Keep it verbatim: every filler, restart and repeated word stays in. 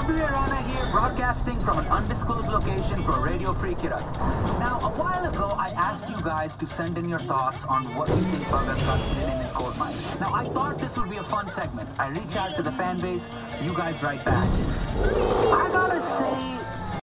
Rana here, broadcasting from an undisclosed location for Radio Free Kirat. Now, a while ago, I asked you guys to send in your thoughts on what you think Bhagat got hidden in his gold mine. Now, I thought this would be a fun segment. I reach out to the fan base, you guys write back. I gotta say,